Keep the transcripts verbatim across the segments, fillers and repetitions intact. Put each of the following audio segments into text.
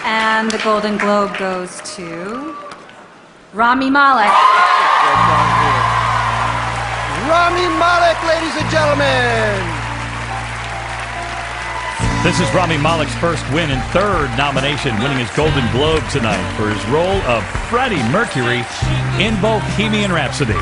And the Golden Globe goes to Rami Malek. Rami Malek, ladies and gentlemen. This is Rami Malek's first win and third nomination, winning his Golden Globe tonight for his role of Freddie Mercury in Bohemian Rhapsody.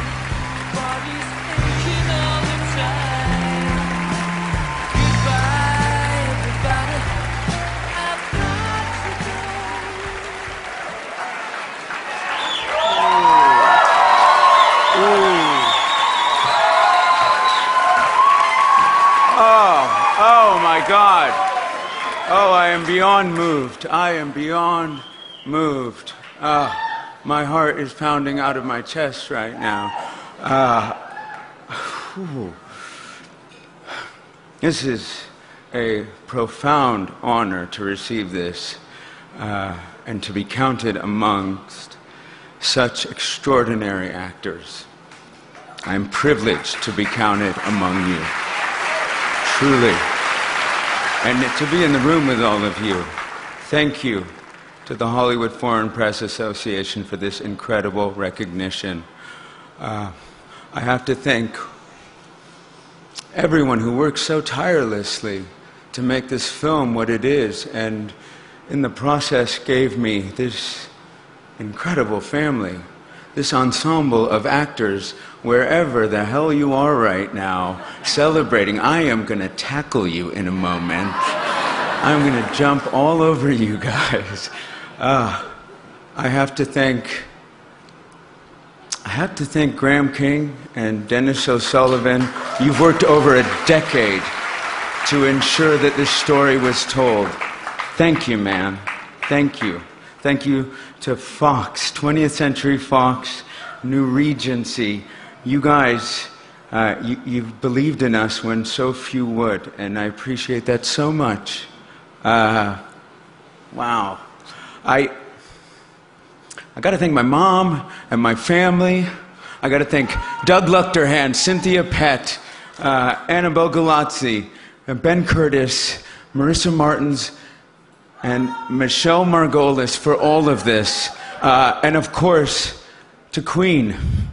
Oh, my God. Oh, I am beyond moved. I am beyond moved. Uh, my heart is pounding out of my chest right now. Uh, this is a profound honor to receive this uh, and to be counted amongst such extraordinary actors. I am privileged to be counted among you. Truly. And to be in the room with all of you. Thank you to the Hollywood Foreign Press Association for this incredible recognition. Uh, I have to thank everyone who worked so tirelessly to make this film what it is, and in the process gave me this incredible family, this ensemble of actors. Wherever the hell you are right now, celebrating, I am going to tackle you in a moment. I'm going to jump all over you guys. Uh, I have to thank, I have to thank Graham King and Dennis O'Sullivan. You've worked over a decade to ensure that this story was told. Thank you, man. Thank you. Thank you to Fox, twentieth Century Fox, New Regency. You guys, uh, you, you've believed in us when so few would, and I appreciate that so much. Uh, wow. I, I got to thank my mom and my family. I got to thank Doug Luchterhand, Cynthia Pett, uh, Annabelle Galazzi, and Ben Curtis, Marissa Martins, and Michelle Margolis for all of this. Uh, and of course, to Queen.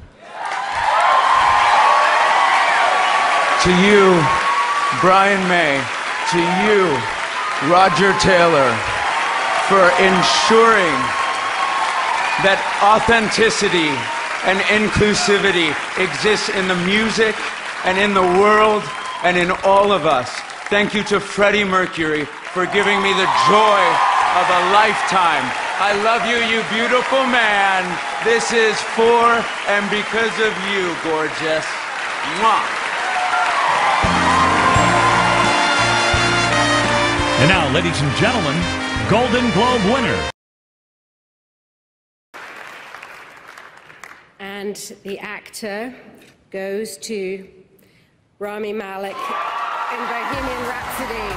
To you, Brian May, to you, Roger Taylor, for ensuring that authenticity and inclusivity exists in the music and in the world and in all of us. Thank you to Freddie Mercury for giving me the joy of a lifetime. I love you, you beautiful man. This is for and because of you, gorgeous. Mwah. And now, ladies and gentlemen, Golden Globe winner. And the actor goes to Rami Malek in Bohemian Rhapsody.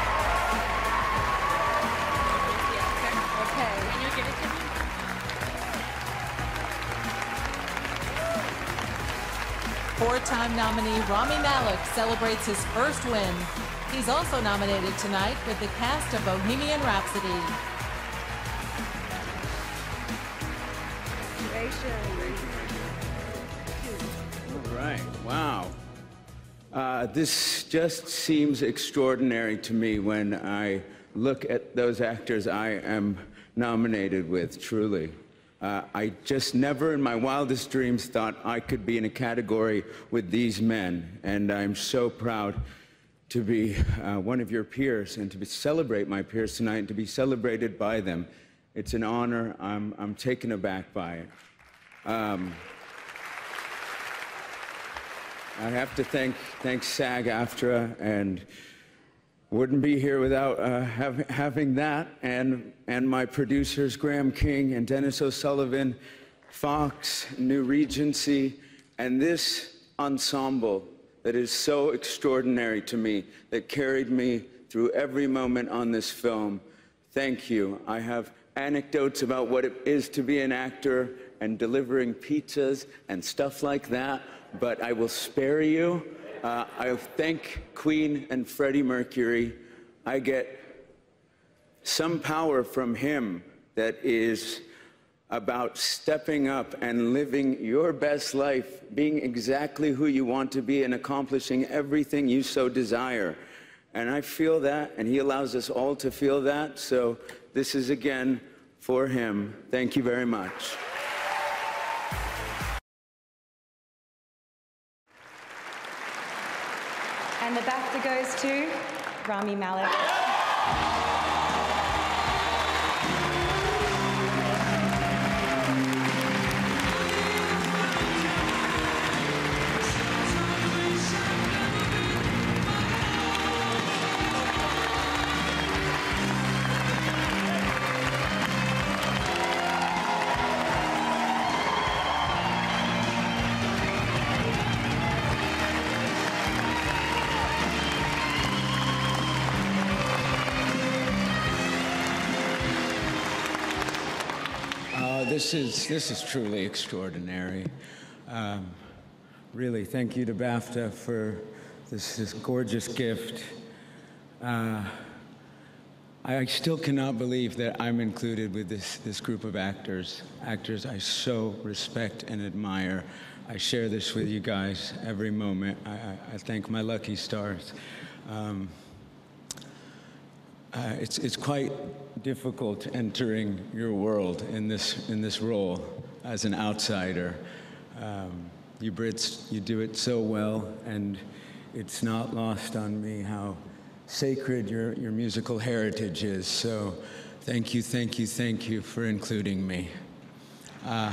Okay. Can you give it to me? Four-time nominee Rami Malek celebrates his first win. He's also nominated tonight with the cast of Bohemian Rhapsody. All right, wow. Uh, this just seems extraordinary to me when I look at those actors I am nominated with, truly. Uh, I just never in my wildest dreams thought I could be in a category with these men, and I'm so proud to be uh, one of your peers and to be, celebrate my peers tonight and to be celebrated by them. It's an honor. I'm, I'm taken aback by it. Um, I have to thank, thank SAG-AFTRA, and wouldn't be here without uh, have, having that, and, and my producers, Graham King and Dennis O'Sullivan, Fox, New Regency, and this ensemble that is so extraordinary to me, that carried me through every moment on this film. Thank you. I have anecdotes about what it is to be an actor and delivering pizzas and stuff like that, but I will spare you. Uh, I thank Queen and Freddie Mercury. I get some power from him that is about stepping up and living your best life, being exactly who you want to be and accomplishing everything you so desire. And I feel that, and he allows us all to feel that. So this is again for him. Thank you very much. And the BAFTA goes to Rami Malek. This is, this is truly extraordinary. Um, really, thank you to BAFTA for this, this gorgeous gift. Uh, I still cannot believe that I'm included with this, this group of actors, actors I so respect and admire. I share this with you guys every moment. I, I, I thank my lucky stars. Um, Uh, it's, it's quite difficult entering your world in this, in this role as an outsider. Um, you Brits, you do it so well, and it's not lost on me how sacred your, your musical heritage is. So thank you, thank you, thank you for including me. Uh,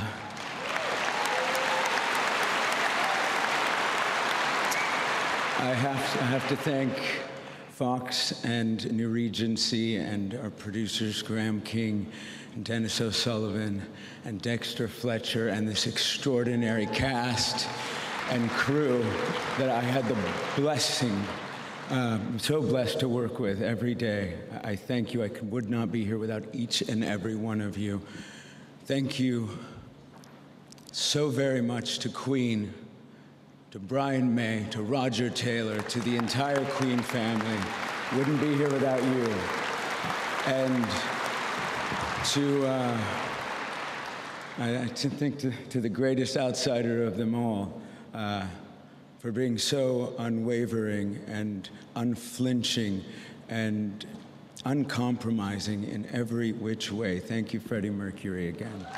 I have to, I have to thank Fox and New Regency and our producers, Graham King and Dennis O'Sullivan and Dexter Fletcher and this extraordinary cast and crew that I had the blessing, uh, I'm so blessed to work with every day. I thank you. I could, would not be here without each and every one of you. Thank you so very much to Queen, to Brian May, to Roger Taylor, to the entire Queen family. Wouldn't be here without you. And to, uh, I, I think to, to the greatest outsider of them all, uh, for being so unwavering and unflinching and uncompromising in every which way. Thank you, Freddie Mercury, again.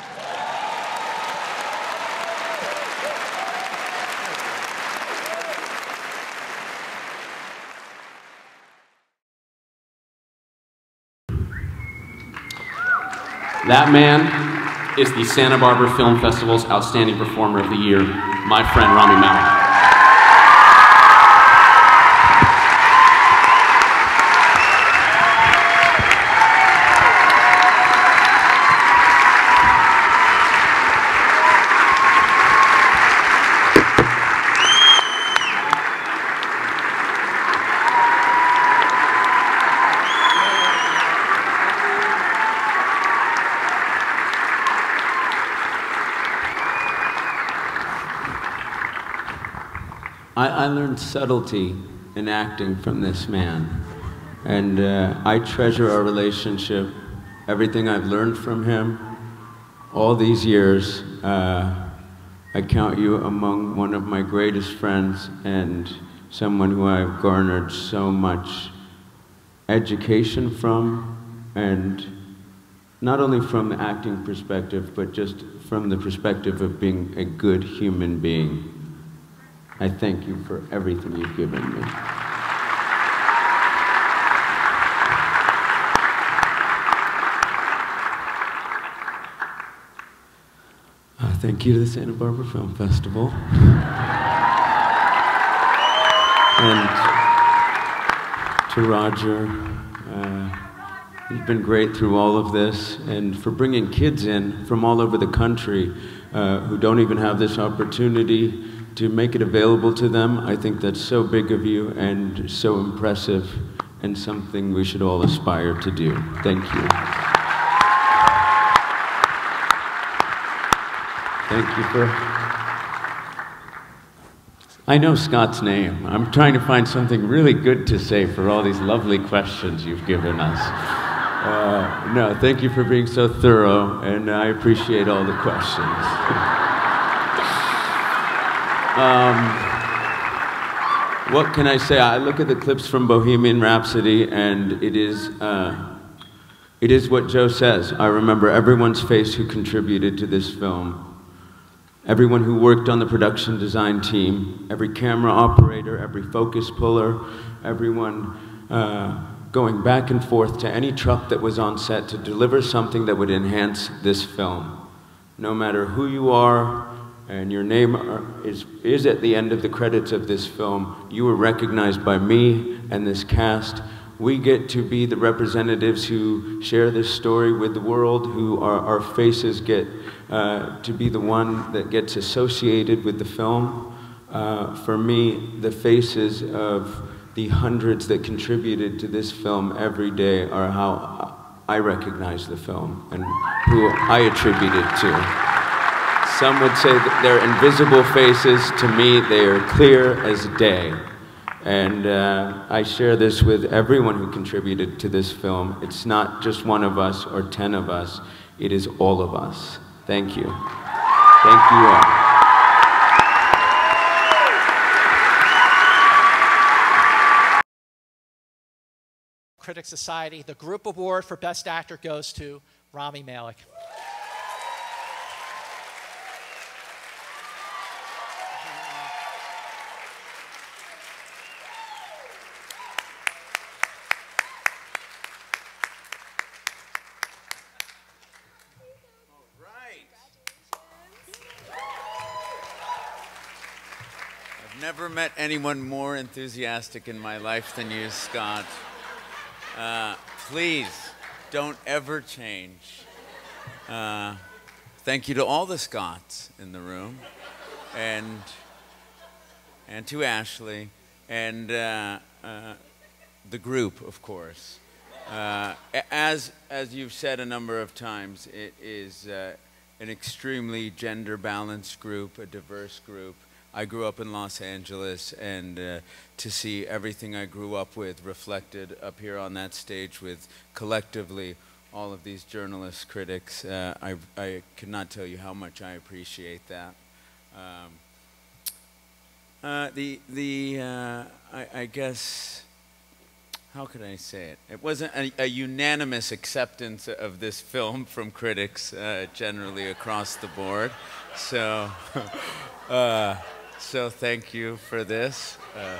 That man is the Santa Barbara Film Festival's Outstanding Performer of the Year, my friend Rami Malek. I, I learned subtlety in acting from this man, and uh, I treasure our relationship, everything I've learned from him all these years. Uh, I count you among one of my greatest friends and someone who I've garnered so much education from, and not only from the acting perspective, but just from the perspective of being a good human being. I thank you for everything you've given me. Uh, thank you to the Santa Barbara Film Festival. And to Roger, uh, you've been great through all of this, and for bringing kids in from all over the country uh, who don't even have this opportunity to make it available to them. I think that's so big of you and so impressive and something we should all aspire to do. Thank you. Thank you for... I know Scott's name. I'm trying to find something really good to say for all these lovely questions you've given us. Uh, no, thank you for being so thorough, and I appreciate all the questions. um, what can I say? I look at the clips from Bohemian Rhapsody, and it is, uh, it is what Joe says. I remember everyone's face who contributed to this film. Everyone who worked on the production design team, every camera operator, every focus puller, everyone uh, going back and forth to any truck that was on set to deliver something that would enhance this film. No matter who you are, and your name are, is, is at the end of the credits of this film, you were recognized by me and this cast. We get to be the representatives who share this story with the world, who are, our faces get uh, to be the one that gets associated with the film. Uh, for me, the faces of the hundreds that contributed to this film every day are how I recognize the film and who I attribute it to. Some would say that they're invisible faces. To me, they are clear as day. And uh, I share this with everyone who contributed to this film. It's not just one of us or ten of us. It is all of us. Thank you. Thank you all. Critics Society, the group award for Best Actor goes to Rami Malek. Never met anyone more enthusiastic in my life than you, Scott. Uh, please, don't ever change. Uh, thank you to all the Scotts in the room, and and to Ashley, and uh, uh, the group, of course. Uh, as as you've said a number of times, it is uh, an extremely gender-balanced group, a diverse group. I grew up in Los Angeles, and uh, to see everything I grew up with reflected up here on that stage with collectively all of these journalists, critics, uh, I, I could not tell you how much I appreciate that. Um, uh, the, the uh, I, I guess, how could I say it? It wasn't a, a unanimous acceptance of this film from critics uh, generally across the board. So. uh, So thank you for this. Uh,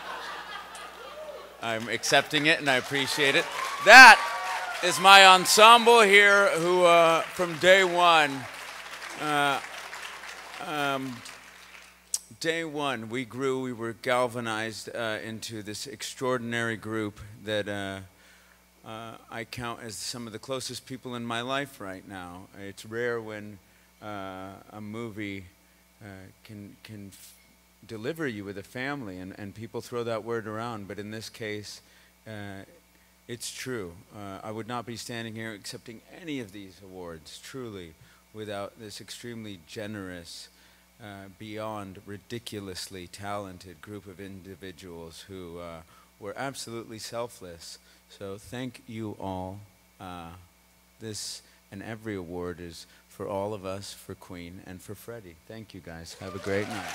I'm accepting it and I appreciate it. That is my ensemble here who uh, from day one, uh, um, day one we grew, we were galvanized uh, into this extraordinary group that uh, uh, I count as some of the closest people in my life right now. It's rare when uh, a movie Uh, can can f deliver you with a family, and, and people throw that word around, but in this case, uh, it's true. Uh, I would not be standing here accepting any of these awards, truly, without this extremely generous, uh, beyond ridiculously talented group of individuals who uh, were absolutely selfless. So thank you all. Uh, this and every award is for all of us, for Queen, and for Freddie. Thank you, guys. Have a great night.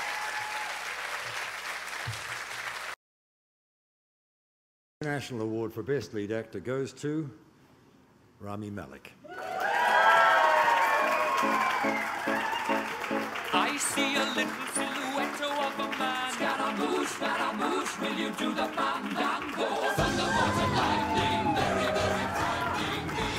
The National Award for Best Lead Actor goes to Rami Malek. I see a little silhouette of a man. Scaramouche, Scaramouche, will you do the fandango? Thunderbolts and lightning, very, very frightening me.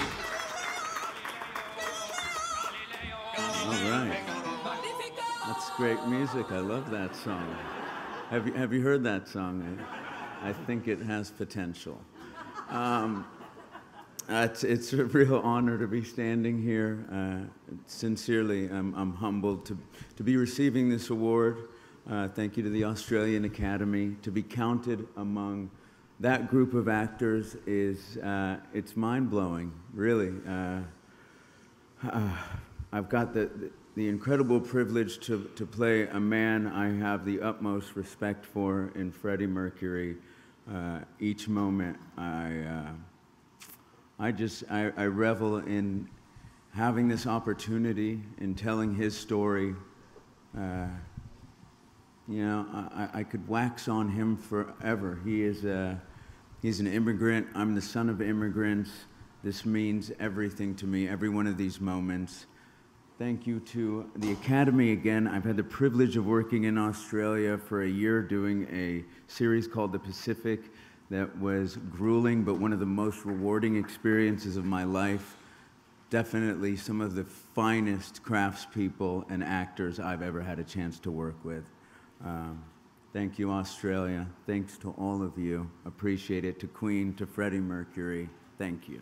All right. That's great music. I love that song. Have you, have you heard that song? I, I think it has potential. Um, it's, it's a real honor to be standing here. Uh, sincerely, I'm, I'm humbled to, to be receiving this award. Uh, thank you to the Australian Academy. To be counted among that group of actors is, uh, it's mind-blowing, really. Uh, uh, I've got the, the incredible privilege to, to play a man I have the utmost respect for in Freddie Mercury. Uh, each moment I, uh, I just, I, I revel in having this opportunity, in telling his story. Uh, you know, I, I could wax on him forever. He is a, he's an immigrant. I'm the son of immigrants. This means everything to me, every one of these moments. Thank you to the Academy again. I've had the privilege of working in Australia for a year doing a series called The Pacific that was grueling, but one of the most rewarding experiences of my life. Definitely some of the finest craftspeople and actors I've ever had a chance to work with. Um, thank you, Australia. Thanks to all of you. Appreciate it. To Queen, to Freddie Mercury, thank you.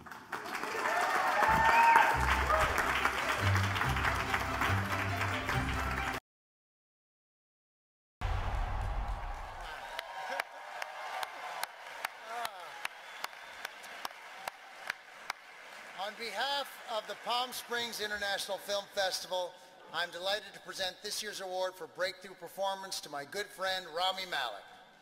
On behalf of the Palm Springs International Film Festival, I'm delighted to present this year's award for Breakthrough Performance to my good friend, Rami Malek.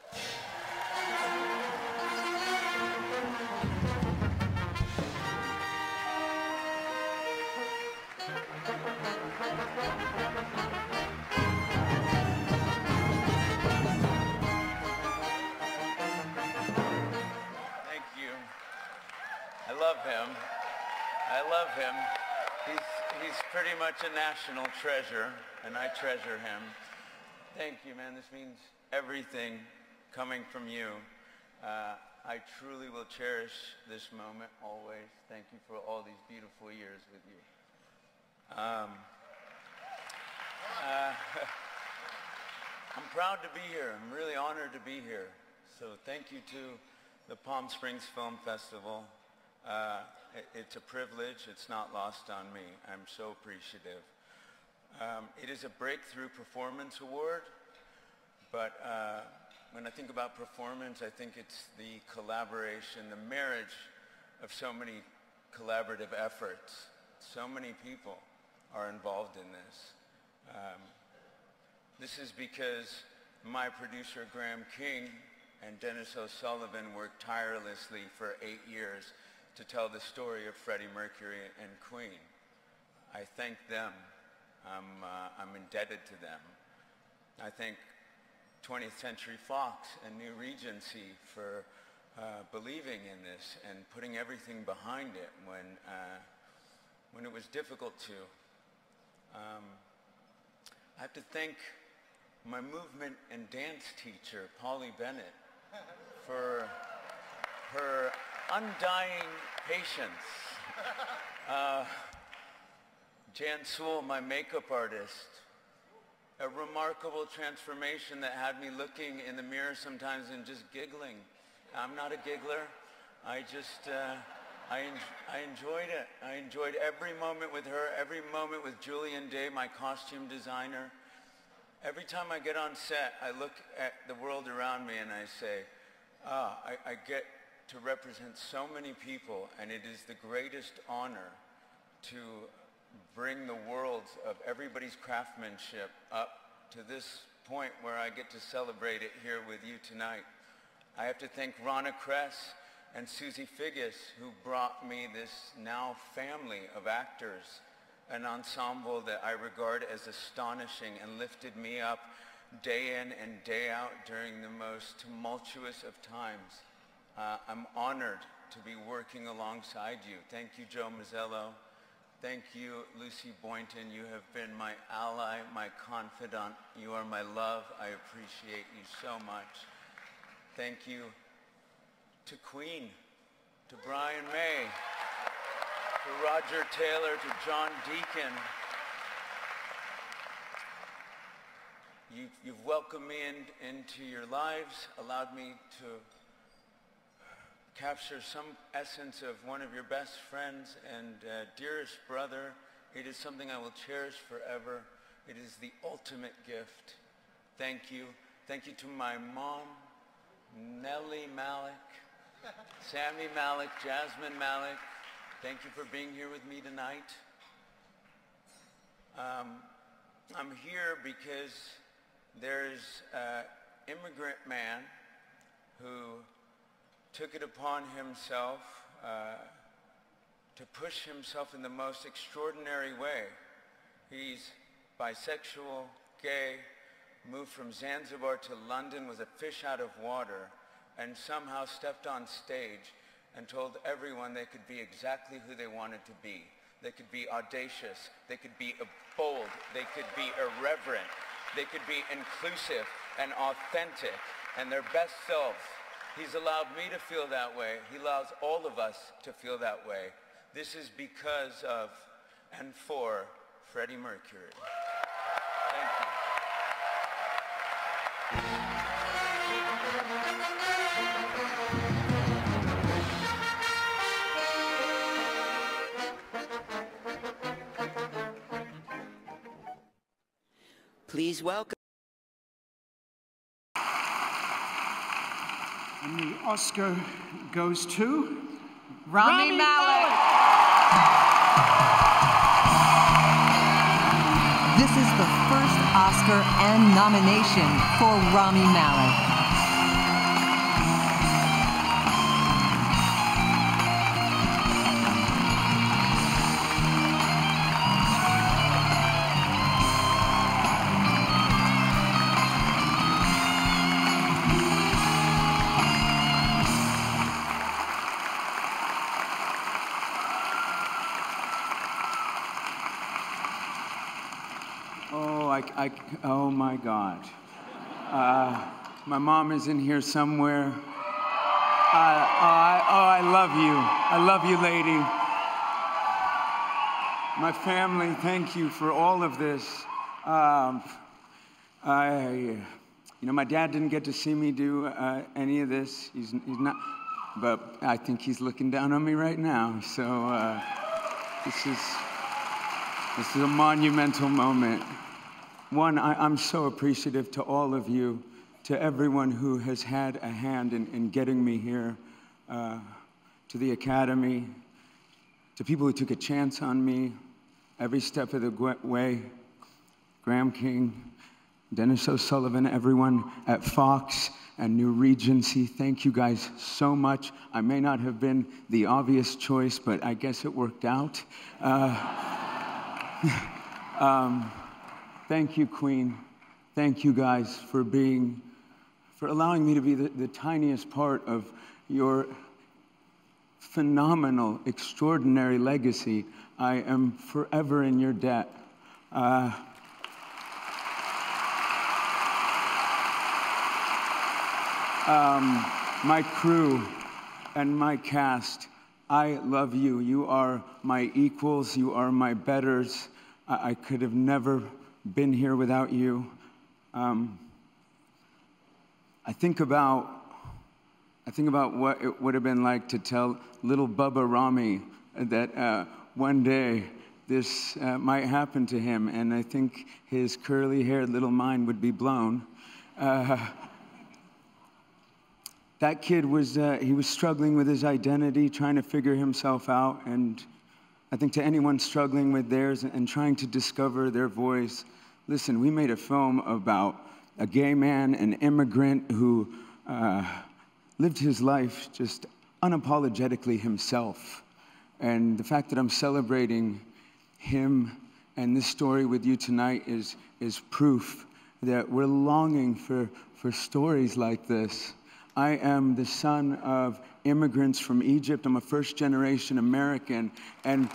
Thank you. I love him. I love him. He's, he's pretty much a national treasure, and I treasure him. Thank you, man. This means everything coming from you. Uh, I truly will cherish this moment always. Thank you for all these beautiful years with you. Um, uh, I'm proud to be here. I'm really honored to be here. So thank you to the Palm Springs Film Festival. Uh, it, it's a privilege. It's not lost on me. I'm so appreciative. Um, it is a Breakthrough Performance Award, but uh, when I think about performance, I think it's the collaboration, the marriage of so many collaborative efforts. So many people are involved in this. Um, this is because my producer, Graham King, and Dennis O'Sullivan worked tirelessly for eight years to tell the story of Freddie Mercury and Queen. I thank them. I'm, uh, I'm indebted to them. I thank twentieth Century Fox and New Regency for uh, believing in this and putting everything behind it when, uh, when it was difficult to. Um, I have to thank my movement and dance teacher, Polly Bennett, for her undying patience. Uh, Jan Sewell, my makeup artist, a remarkable transformation that had me looking in the mirror sometimes and just giggling. I'm not a giggler. I just, uh, I, en I enjoyed it. I enjoyed every moment with her, every moment with Julian Day, my costume designer. Every time I get on set, I look at the world around me and I say, ah, I, I get to represent so many people, and it is the greatest honor to bring the worlds of everybody's craftsmanship up to this point where I get to celebrate it here with you tonight. I have to thank Rana Kress and Susie Figgis, who brought me this now family of actors, an ensemble that I regard as astonishing and lifted me up day in and day out during the most tumultuous of times. Uh, I'm honored to be working alongside you. Thank you, Joe Mazzello. Thank you, Lucy Boynton. You have been my ally, my confidant. You are my love. I appreciate you so much. Thank you to Queen, to Brian May, to Roger Taylor, to John Deacon. You, you've welcomed me in, into your lives, allowed me to capture some essence of one of your best friends and uh, dearest brother. It is something I will cherish forever. It is the ultimate gift. Thank you. Thank you to my mom, Nellie Malek, Sammy Malek, Jasmine Malek. Thank you for being here with me tonight. Um, I'm here because there's an immigrant man who took it upon himself uh, to push himself in the most extraordinary way. He's bisexual, gay, moved from Zanzibar to London with a fish out of water, and somehow stepped on stage and told everyone they could be exactly who they wanted to be. They could be audacious, they could be bold, they could be irreverent, they could be inclusive and authentic and their best selves. He's allowed me to feel that way. He allows all of us to feel that way. This is because of and for Freddie Mercury. Thank you. Please welcome. And the Oscar goes to Rami, Rami Malek. This is the first Oscar and nomination for Rami Malek. I, I, oh my God. Uh, my mom is in here somewhere. Uh, I, oh, I love you. I love you, lady. My family, thank you for all of this. Um, I, you know, my dad didn't get to see me do uh, any of this. He's, he's not, but I think he's looking down on me right now. So uh, this is, this is a monumental moment. One, I, I'm so appreciative to all of you, to everyone who has had a hand in, in getting me here, uh, to the Academy, to people who took a chance on me every step of the way, Graham King, Dennis O'Sullivan, everyone at Fox and New Regency, thank you guys so much. I may not have been the obvious choice, but I guess it worked out. Uh, um, Thank you, Queen. Thank you guys for being, for allowing me to be the, the tiniest part of your phenomenal, extraordinary legacy. I am forever in your debt. Uh, um, my crew and my cast, I love you. You are my equals. You are my betters. I, I could have never been here without you. Um, I think about, I think about what it would have been like to tell little Bubba Rami that uh, one day this uh, might happen to him, and I think his curly-haired little mind would be blown. Uh, that kid was, uh, he was struggling with his identity, trying to figure himself out, and I think to anyone struggling with theirs and trying to discover their voice, listen, we made a film about a gay man, an immigrant who uh, lived his life just unapologetically himself. And the fact that I'm celebrating him and this story with you tonight is, is proof that we're longing for, for stories like this. I am the son of immigrants from Egypt. I'm a first-generation American, and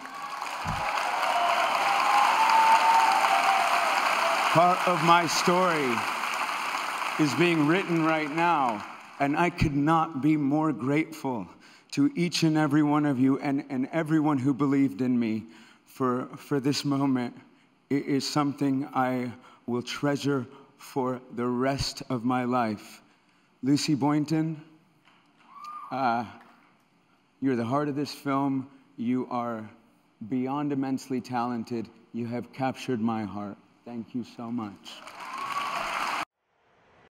part of my story is being written right now, and I could not be more grateful to each and every one of you and, and everyone who believed in me for, for this moment. It is something I will treasure for the rest of my life. Lucy Boynton, uh, you're the heart of this film. You are beyond immensely talented. You have captured my heart. Thank you so much.